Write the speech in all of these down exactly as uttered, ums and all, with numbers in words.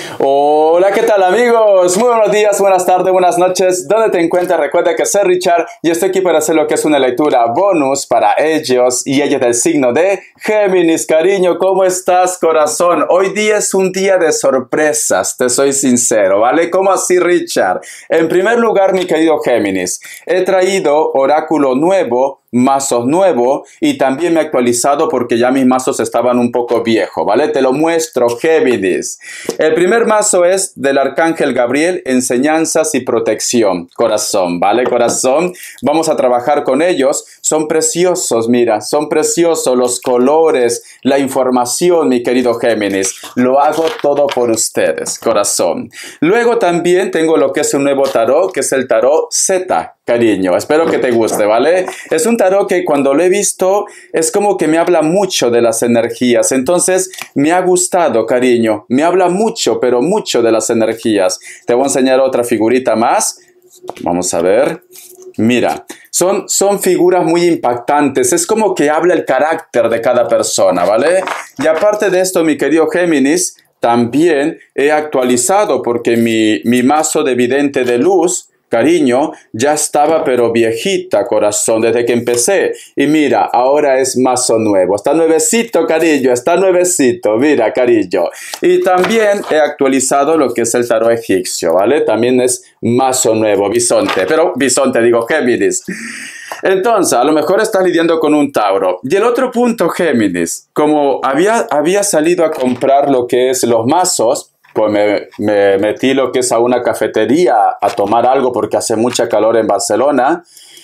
Hola, ¿qué tal amigos? Muy buenos días, buenas tardes, buenas noches. ¿Dónde te encuentras? Recuerda que soy Richard y estoy aquí para hacer lo que es una lectura bonus para ellos y ellas del signo de Géminis. Cariño, ¿cómo estás, corazón? Hoy día es un día de sorpresas, te soy sincero, ¿vale? ¿Cómo así, Richard? En primer lugar, mi querido Géminis, he traído oráculo nuevo, mazos nuevo y también me he actualizado porque ya mis mazos estaban un poco viejos, ¿vale? Te lo muestro, Géminis. El primer mazo es del Arcángel Gabriel, enseñanzas y protección, corazón, ¿vale, corazón? Vamos a trabajar con ellos, son preciosos, mira, son preciosos los colores, la información, mi querido Géminis. Lo hago todo por ustedes, corazón. Luego también tengo lo que es un nuevo tarot, que es el tarot Z, cariño. Espero que te guste, ¿vale? Es un tarot que cuando lo he visto es como que me habla mucho de las energías. Entonces me ha gustado, cariño. Me habla mucho, pero mucho de las energías. Te voy a enseñar otra figurita más. Vamos a ver. Mira, son, son figuras muy impactantes. Es como que habla el carácter de cada persona, ¿vale? Y aparte de esto, mi querido Géminis, también he actualizado porque mi, mi mazo de vidente de luz, cariño, ya estaba pero viejita, corazón, desde que empecé. Y mira, ahora es mazo nuevo. Está nuevecito, cariño, está nuevecito. Mira, cariño. Y también he actualizado lo que es el tarot egipcio, ¿vale? También es mazo nuevo, bisonte. Pero bisonte, digo Géminis. Entonces, a lo mejor estás lidiando con un Tauro. Y el otro punto, Géminis, como había, había salido a comprar lo que es los mazos, pues me, me metí lo que es a una cafetería a tomar algo porque hace mucha calor en Barcelona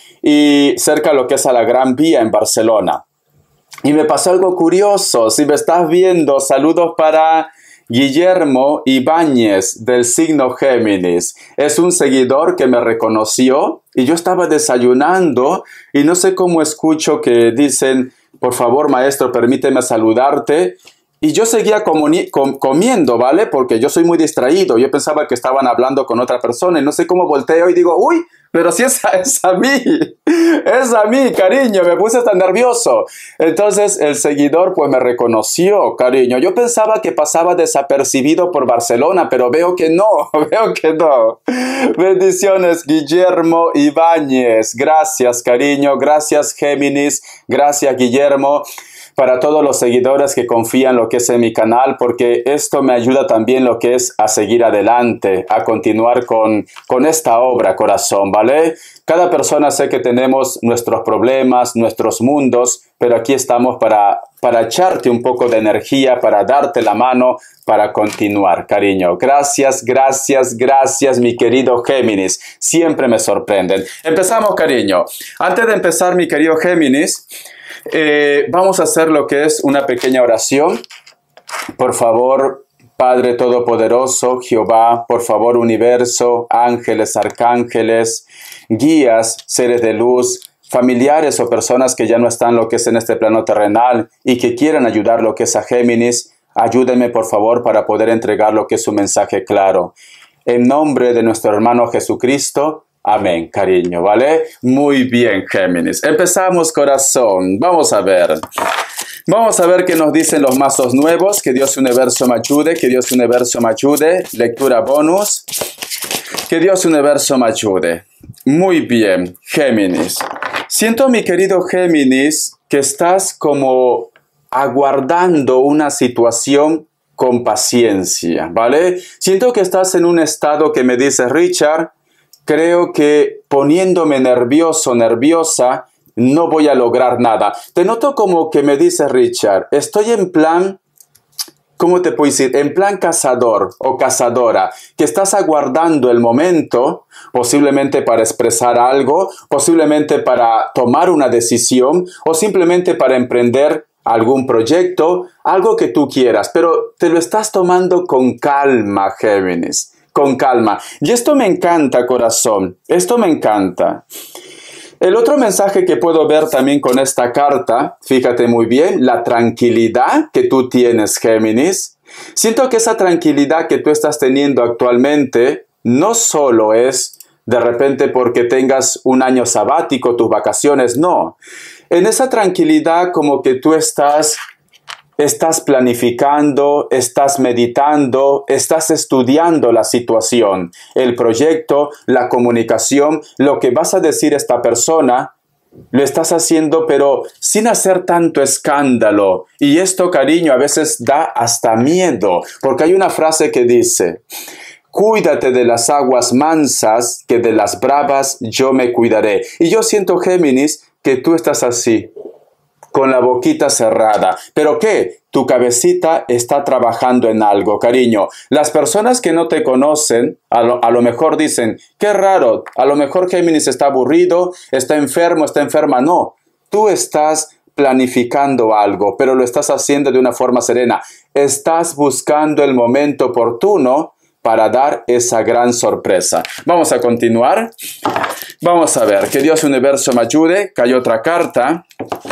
y cerca lo que es a la Gran Vía en Barcelona. Y me pasó algo curioso. Si me estás viendo, saludos para Guillermo Ibáñez del signo Géminis. Es un seguidor que me reconoció y yo estaba desayunando y no sé cómo escucho que dicen, por favor, maestro, permíteme saludarte. Y yo seguía com comiendo, ¿vale? Porque yo soy muy distraído. Yo pensaba que estaban hablando con otra persona y no sé cómo volteo y digo, uy, pero si es a, es a mí, es a mí, cariño, me puse tan nervioso. Entonces el seguidor pues me reconoció, cariño. Yo pensaba que pasaba desapercibido por Barcelona, pero veo que no, veo que no. Bendiciones, Guillermo Ibáñez. Gracias, cariño, gracias, Géminis, gracias, Guillermo. Para todos los seguidores que confían lo que es en mi canal, porque esto me ayuda también lo que es a seguir adelante, a continuar con, con esta obra, corazón, ¿vale? Cada persona sé que tenemos nuestros problemas, nuestros mundos, pero aquí estamos para, para echarte un poco de energía, para darte la mano, para continuar, cariño. Gracias, gracias, gracias, mi querido Géminis. Siempre me sorprenden. Empezamos, cariño. Antes de empezar, mi querido Géminis, Eh, vamos a hacer lo que es una pequeña oración. Por favor, Padre Todopoderoso, Jehová, por favor, universo, ángeles, arcángeles, guías, seres de luz, familiares o personas que ya no están lo que es en este plano terrenal y que quieran ayudar lo que es a Géminis, ayúdenme por favor para poder entregar lo que es un mensaje claro. En nombre de nuestro hermano Jesucristo, amén, cariño, ¿vale? Muy bien, Géminis. Empezamos, corazón. Vamos a ver. Vamos a ver qué nos dicen los mazos nuevos. Que Dios Universo me ayude. Que Dios Universo me ayude. Lectura bonus. Que Dios Universo me ayude. Muy bien, Géminis. Siento, mi querido Géminis, que estás como aguardando una situación con paciencia, ¿vale? Siento que estás en un estado que me dice, Richard, creo que poniéndome nervioso, nerviosa, no voy a lograr nada. Te noto como que me dice Richard, estoy en plan, ¿cómo te puedo decir? En plan cazador o cazadora, que estás aguardando el momento, posiblemente para expresar algo, posiblemente para tomar una decisión o simplemente para emprender algún proyecto, algo que tú quieras, pero te lo estás tomando con calma, Géminis. Con calma. Y esto me encanta, corazón. Esto me encanta. El otro mensaje que puedo ver también con esta carta, fíjate muy bien, la tranquilidad que tú tienes, Géminis. Siento que esa tranquilidad que tú estás teniendo actualmente no solo es de repente porque tengas un año sabático, tus vacaciones, no. En esa tranquilidad como que tú estás estás planificando, estás meditando, estás estudiando la situación, el proyecto, la comunicación, lo que vas a decir a esta persona. Lo estás haciendo, pero sin hacer tanto escándalo. Y esto, cariño, a veces da hasta miedo, porque hay una frase que dice: cuídate de las aguas mansas, que de las bravas yo me cuidaré. Y yo siento, Géminis, que tú estás así, con la boquita cerrada. ¿Pero qué? Tu cabecita está trabajando en algo, cariño. Las personas que no te conocen, a lo, a lo mejor dicen: qué raro, a lo mejor Géminis está aburrido, está enfermo, está enferma. No, tú estás planificando algo, pero lo estás haciendo de una forma serena. Estás buscando el momento oportuno para dar esa gran sorpresa. Vamos a continuar. Vamos a ver, que Dios Universo me ayude. Cayó otra carta.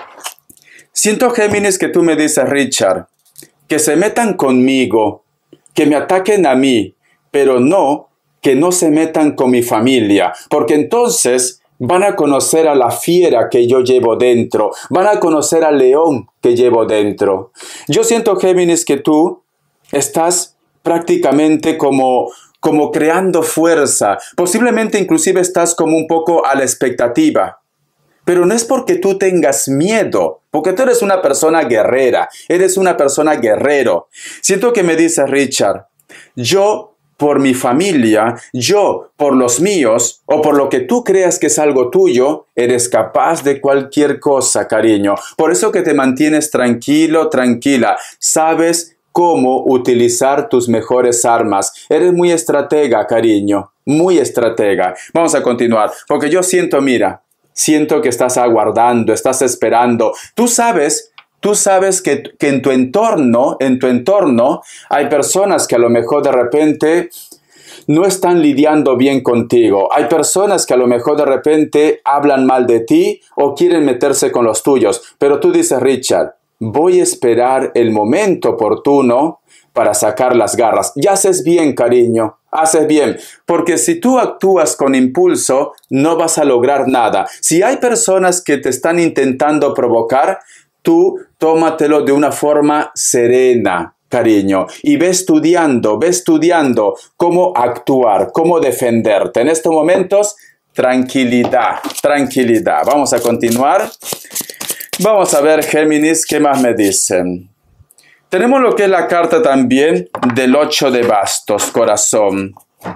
Siento, Géminis, que tú me dices: Richard, que se metan conmigo, que me ataquen a mí, pero no, que no se metan con mi familia, porque entonces van a conocer a la fiera que yo llevo dentro, van a conocer al león que llevo dentro. Yo siento, Géminis, que tú estás prácticamente como, como creando fuerza, posiblemente inclusive estás como un poco a la expectativa. Pero no es porque tú tengas miedo, porque tú eres una persona guerrera, eres una persona guerrero. Siento que me dice Richard: yo por mi familia, yo por los míos, o por lo que tú creas que es algo tuyo, eres capaz de cualquier cosa, cariño. Por eso que te mantienes tranquilo, tranquila. Sabes cómo utilizar tus mejores armas. Eres muy estratega, cariño, muy estratega. Vamos a continuar, porque yo siento, mira, siento que estás aguardando, estás esperando. Tú sabes, tú sabes que, que en tu entorno, en tu entorno, hay personas que a lo mejor de repente no están lidiando bien contigo. Hay personas que a lo mejor de repente hablan mal de ti o quieren meterse con los tuyos. Pero tú dices: Richard, voy a esperar el momento oportuno para sacar las garras. Y haces bien, cariño, haces bien, porque si tú actúas con impulso, no vas a lograr nada. Si hay personas que te están intentando provocar, tú tómatelo de una forma serena, cariño, y ve estudiando, ve estudiando cómo actuar, cómo defenderte. En estos momentos, tranquilidad, tranquilidad. Vamos a continuar. Vamos a ver, Géminis, ¿qué más me dicen? Tenemos lo que es la carta también del ocho de bastos, corazón.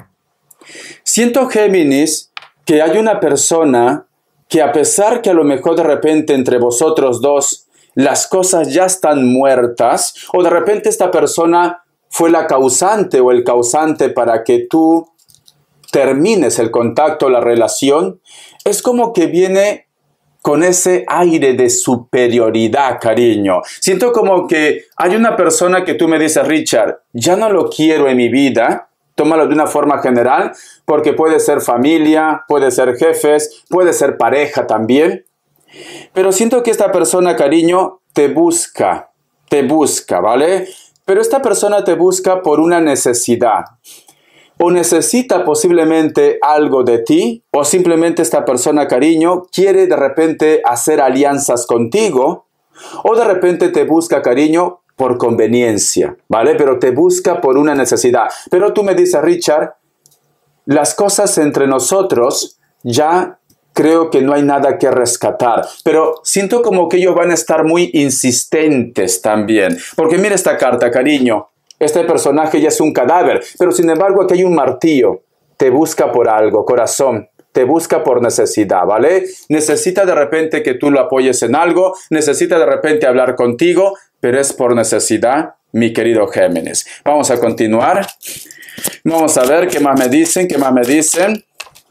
Siento, Géminis, que hay una persona que, a pesar que a lo mejor de repente entre vosotros dos las cosas ya están muertas, o de repente esta persona fue la causante o el causante para que tú termines el contacto, la relación, es como que viene con ese aire de superioridad, cariño. Siento como que hay una persona que tú me dices: Richard, ya no lo quiero en mi vida. Tómalo de una forma general, porque puede ser familia, puede ser jefes, puede ser pareja también. Pero siento que esta persona, cariño, te busca, te busca, ¿vale? Pero esta persona te busca por una necesidad. O necesita posiblemente algo de ti, o simplemente esta persona, cariño, quiere de repente hacer alianzas contigo, o de repente te busca, cariño, por conveniencia, ¿vale? Pero te busca por una necesidad. Pero tú me dices: Richard, las cosas entre nosotros ya creo que no hay nada que rescatar. Pero siento como que ellos van a estar muy insistentes también. Porque mira esta carta, cariño. Este personaje ya es un cadáver, pero sin embargo aquí hay un martillo. Te busca por algo, corazón. Te busca por necesidad, ¿vale? Necesita de repente que tú lo apoyes en algo, necesita de repente hablar contigo, pero es por necesidad, mi querido Géminis. Vamos a continuar. Vamos a ver qué más me dicen, qué más me dicen.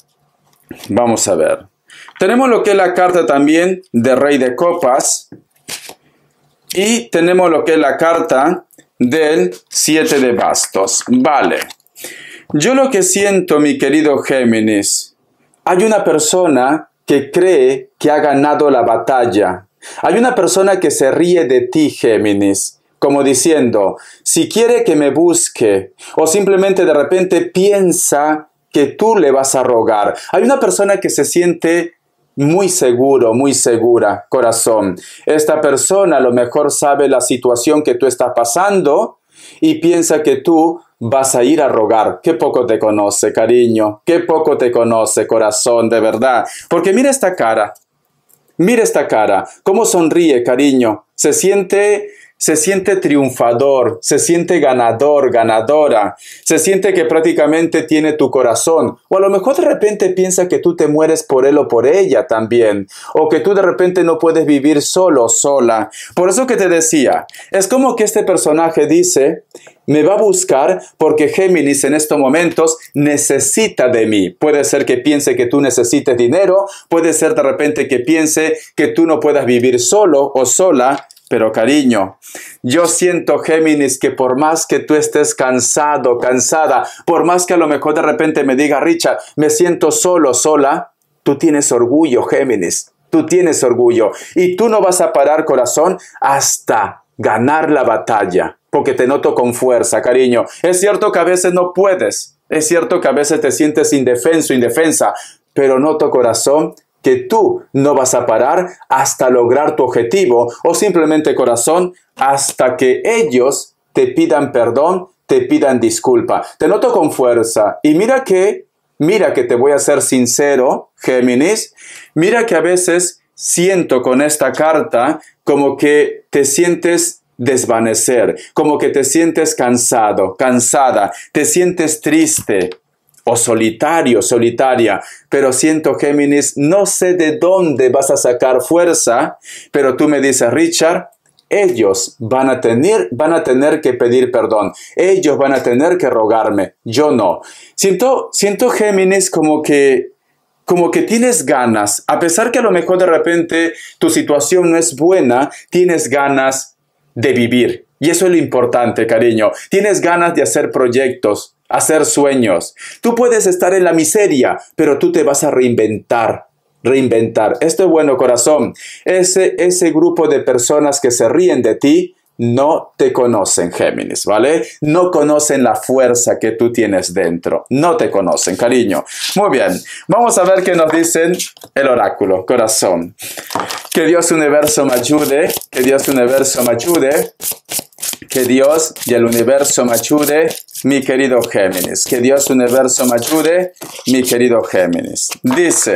Vamos a ver. Tenemos lo que es la carta también de Rey de Copas. Y tenemos lo que es la carta del siete de bastos. Vale. Yo lo que siento, mi querido Géminis, hay una persona que cree que ha ganado la batalla. Hay una persona que se ríe de ti, Géminis, como diciendo: si quiere que me busque, o simplemente de repente piensa que tú le vas a rogar. Hay una persona que se siente muy seguro, muy segura, corazón. Esta persona a lo mejor sabe la situación que tú estás pasando y piensa que tú vas a ir a rogar. Qué poco te conoce, cariño. Qué poco te conoce, corazón, de verdad. Porque mira esta cara. Mira esta cara. Cómo sonríe, cariño. Se siente... Se siente triunfador, se siente ganador, ganadora, se siente que prácticamente tiene tu corazón. O a lo mejor de repente piensa que tú te mueres por él o por ella también. O que tú de repente no puedes vivir solo o sola. Por eso que te decía, es como que este personaje dice, me va a buscar porque Géminis en estos momentos necesita de mí. Puede ser que piense que tú necesites dinero, puede ser de repente que piense que tú no puedas vivir solo o sola. Pero cariño, yo siento, Géminis, que por más que tú estés cansado, cansada, por más que a lo mejor de repente me diga, Richard, me siento solo, sola, tú tienes orgullo, Géminis, tú tienes orgullo. Y tú no vas a parar, corazón, hasta ganar la batalla, porque te noto con fuerza, cariño. Es cierto que a veces no puedes, es cierto que a veces te sientes indefenso, indefensa, pero noto, corazón, que tú no vas a parar hasta lograr tu objetivo o simplemente, corazón, hasta que ellos te pidan perdón, te pidan disculpa. Te noto con fuerza y mira que, mira que te voy a ser sincero, Géminis, mira que a veces siento con esta carta como que te sientes desvanecer, como que te sientes cansado, cansada, te sientes triste. O solitario, solitaria, pero siento, Géminis, no sé de dónde vas a sacar fuerza, pero tú me dices, Richard, ellos van a tener, van a tener que pedir perdón, ellos van a tener que rogarme, yo no. Siento, siento, Géminis, como que, como que tienes ganas, a pesar que a lo mejor de repente tu situación no es buena, tienes ganas de vivir. Y eso es lo importante, cariño. Tienes ganas de hacer proyectos, hacer sueños. Tú puedes estar en la miseria, pero tú te vas a reinventar, reinventar. Esto es bueno, corazón. Ese, ese grupo de personas que se ríen de ti no te conocen, Géminis, ¿vale? No conocen la fuerza que tú tienes dentro. No te conocen, cariño. Muy bien. Vamos a ver qué nos dicen el oráculo, corazón. Que Dios Universo me ayude. Que Dios Universo me ayude. Que Dios y el universo me ayude, mi querido Géminis. Que Dios Universo me ayude, mi querido Géminis. Dice,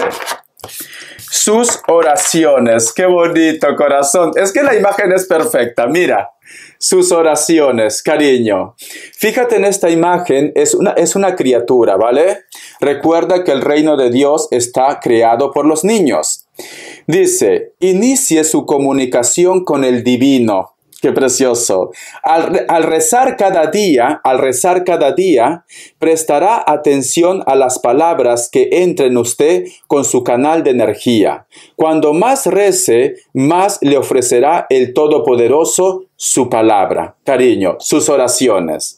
sus oraciones. Qué bonito, corazón. Es que la imagen es perfecta. Mira, sus oraciones, cariño. Fíjate en esta imagen, es una, es una criatura, ¿vale? Recuerda que el reino de Dios está creado por los niños. Dice, inicie su comunicación con el divino. Qué precioso. Al, al rezar cada día, al rezar cada día, prestará atención a las palabras que entren usted con su canal de energía. Cuando más rece, más le ofrecerá el Todopoderoso su palabra. Cariño, sus oraciones.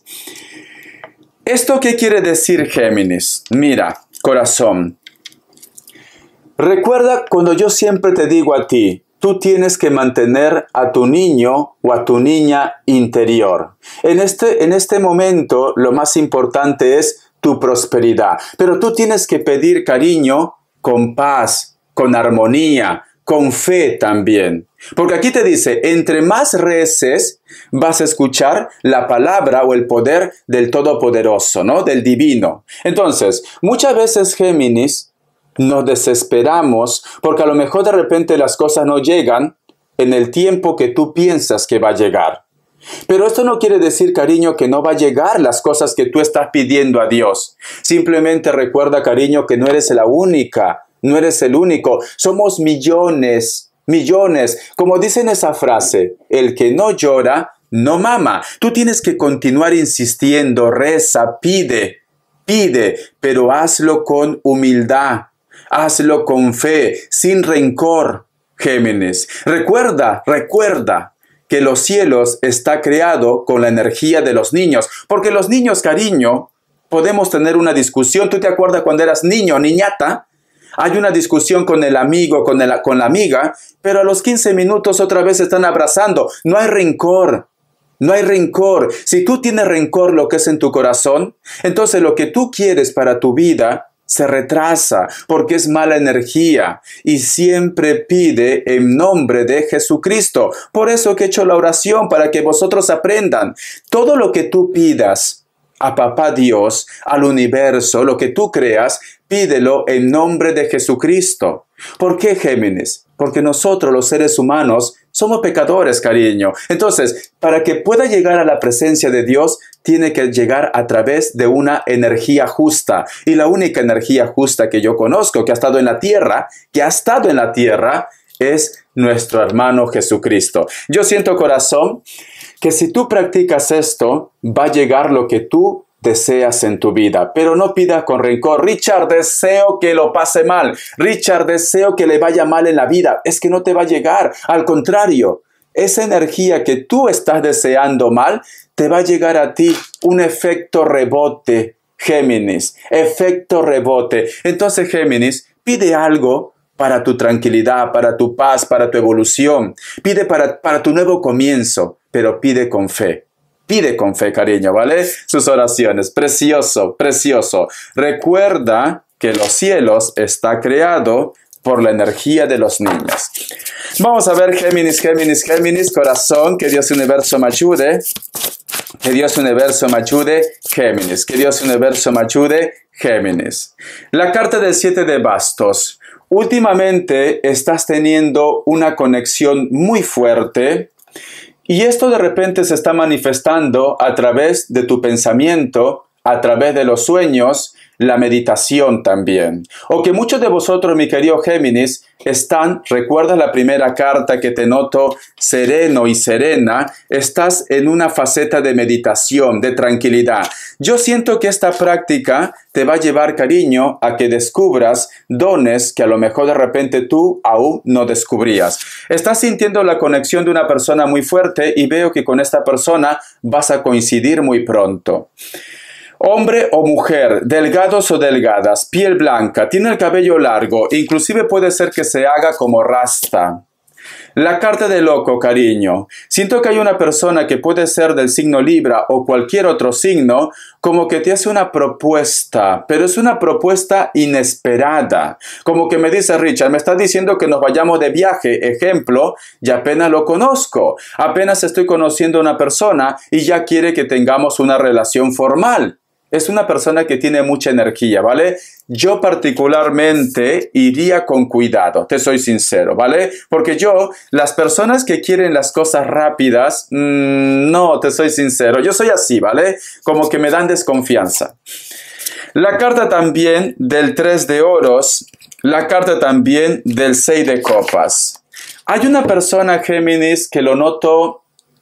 ¿Esto qué quiere decir, Géminis? Mira, corazón. Recuerda cuando yo siempre te digo a ti, tú tienes que mantener a tu niño o a tu niña interior. En este, en este momento, lo más importante es tu prosperidad. Pero tú tienes que pedir cariño con paz, con armonía, con fe también. Porque aquí te dice, entre más reces, vas a escuchar la palabra o el poder del Todopoderoso, ¿no? Del Divino. Entonces, muchas veces, Géminis, nos desesperamos porque a lo mejor de repente las cosas no llegan en el tiempo que tú piensas que va a llegar. Pero esto no quiere decir, cariño, que no va a llegar las cosas que tú estás pidiendo a Dios. Simplemente recuerda, cariño, que no eres la única, no eres el único. Somos millones, millones. Como dicen esa frase, el que no llora, no mama. Tú tienes que continuar insistiendo, reza, pide, pide, pero hazlo con humildad. Hazlo con fe, sin rencor, Géminis. Recuerda, recuerda que los cielos está creado con la energía de los niños. Porque los niños, cariño, podemos tener una discusión. ¿Tú te acuerdas cuando eras niño, niñata? Hay una discusión con el amigo, con, el, con la amiga, pero a los quince minutos otra vez se están abrazando. No hay rencor. No hay rencor. Si tú tienes rencor, lo que es en tu corazón, entonces lo que tú quieres para tu vida se retrasa porque es mala energía y siempre pide en nombre de Jesucristo. Por eso que he hecho la oración para que vosotros aprendan. Todo lo que tú pidas a Papá Dios, al universo, lo que tú creas, pídelo en nombre de Jesucristo. ¿Por qué, Géminis? Porque nosotros, los seres humanos, somos pecadores, cariño. Entonces, para que pueda llegar a la presencia de Dios, tiene que llegar a través de una energía justa. Y la única energía justa que yo conozco, que ha estado en la tierra, que ha estado en la tierra, es nuestro hermano Jesucristo. Yo siento, corazón, que si tú practicas esto, va a llegar lo que tú deseas en tu vida, pero no pidas con rencor. Richard, deseo que lo pase mal. Richard, deseo que le vaya mal en la vida. Es que no te va a llegar. Al contrario, esa energía que tú estás deseando mal, te va a llegar a ti un efecto rebote, Géminis. Efecto rebote. Entonces, Géminis, pide algo para tu tranquilidad, para tu paz, para tu evolución. Pide para, para tu nuevo comienzo, pero pide con fe. Pide con fe, cariño, ¿vale? Sus oraciones. Precioso, precioso. Recuerda que los cielos está creado por la energía de los niños. Vamos a ver, Géminis, Géminis, Géminis, corazón, que Dios universo me ayude. Que Dios universo me ayude, Géminis. Que Dios universo me ayude, Géminis. La carta del siete de bastos. Últimamente estás teniendo una conexión muy fuerte. Y esto de repente se está manifestando a través de tu pensamiento, a través de los sueños, la meditación también. O que muchos de vosotros, mi querido Géminis, están, recuerda la primera carta que te noto, sereno y serena, estás en una faceta de meditación, de tranquilidad. Yo siento que esta práctica te va a llevar, cariño, a que descubras dones que a lo mejor de repente tú aún no descubrías. Estás sintiendo la conexión de una persona muy fuerte y veo que con esta persona vas a coincidir muy pronto. Hombre o mujer, delgados o delgadas, piel blanca, tiene el cabello largo, inclusive puede ser que se haga como rasta. La carta de loco, cariño. Siento que hay una persona que puede ser del signo Libra o cualquier otro signo, como que te hace una propuesta, pero es una propuesta inesperada. Como que me dice, Richard, me estás diciendo que nos vayamos de viaje, ejemplo, y apenas lo conozco. Apenas estoy conociendo a una persona y ya quiere que tengamos una relación formal. Es una persona que tiene mucha energía, ¿vale? Yo particularmente iría con cuidado, te soy sincero, ¿vale? Porque yo, las personas que quieren las cosas rápidas, mmm, no, te soy sincero, yo soy así, ¿vale? Como que me dan desconfianza. La carta también del tres de oros, la carta también del seis de copas. Hay una persona, Géminis, que lo noto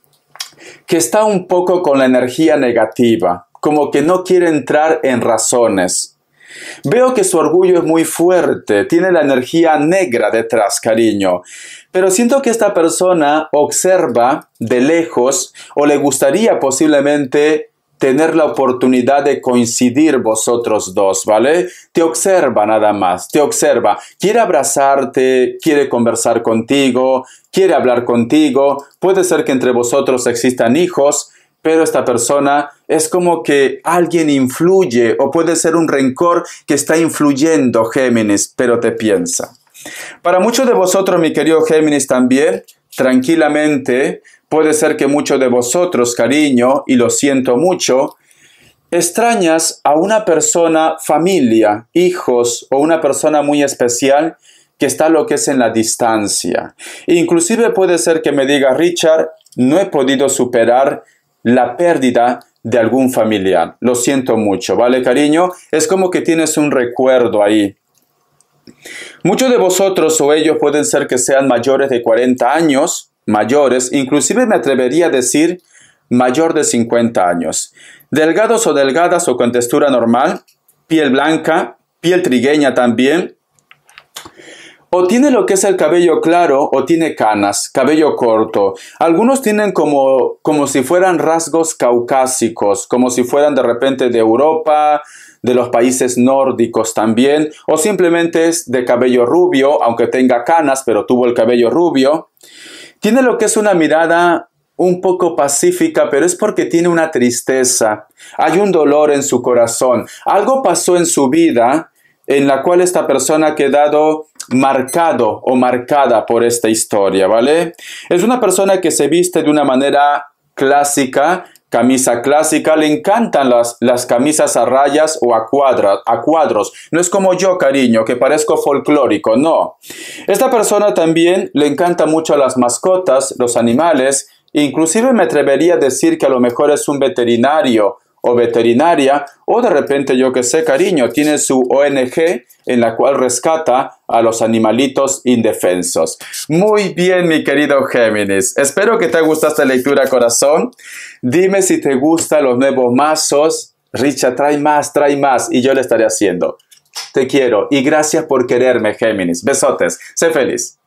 que está un poco con la energía negativa, como que no quiere entrar en razones. Veo que su orgullo es muy fuerte, tiene la energía negra detrás, cariño. Pero siento que esta persona observa de lejos o le gustaría posiblemente tener la oportunidad de coincidir vosotros dos, ¿vale? Te observa nada más, te observa. Quiere abrazarte, quiere conversar contigo, quiere hablar contigo. Puede ser que entre vosotros existan hijos, pero esta persona es como que alguien influye o puede ser un rencor que está influyendo, Géminis, pero te piensa. Para muchos de vosotros, mi querido Géminis, también, tranquilamente, puede ser que muchos de vosotros, cariño, y lo siento mucho, extrañas a una persona, familia, hijos o una persona muy especial que está lo que es en la distancia. Inclusive puede ser que me diga, Richard, no he podido superar la pérdida de algún familiar. Lo siento mucho, ¿vale, cariño? Es como que tienes un recuerdo ahí. Muchos de vosotros o ellos pueden ser que sean mayores de cuarenta años, mayores, inclusive me atrevería a decir mayor de cincuenta años. Delgados o delgadas o con textura normal, piel blanca, piel trigueña también. O tiene lo que es el cabello claro o tiene canas, cabello corto. Algunos tienen como, como si fueran rasgos caucásicos, como si fueran de repente de Europa, de los países nórdicos también, o simplemente es de cabello rubio, aunque tenga canas, pero tuvo el cabello rubio. Tiene lo que es una mirada un poco pacífica, pero es porque tiene una tristeza. Hay un dolor en su corazón. Algo pasó en su vida en la cual esta persona ha quedado marcado o marcada por esta historia, ¿vale? Es una persona que se viste de una manera clásica, camisa clásica, le encantan las, las camisas a rayas o a, cuadra, a cuadros. No es como yo, cariño, que parezco folclórico, no. Esta persona también le encanta mucho las mascotas, los animales, inclusive me atrevería a decir que a lo mejor es un veterinario o veterinaria, o de repente, yo que sé, cariño, tiene su O N G en la cual rescata a los animalitos indefensos. Muy bien, mi querido Géminis. Espero que te guste esta lectura, corazón. Dime si te gustan los nuevos mazos. Richard, trae más, trae más, y yo le estaré haciendo. Te quiero, y gracias por quererme, Géminis. Besotes. Sé feliz.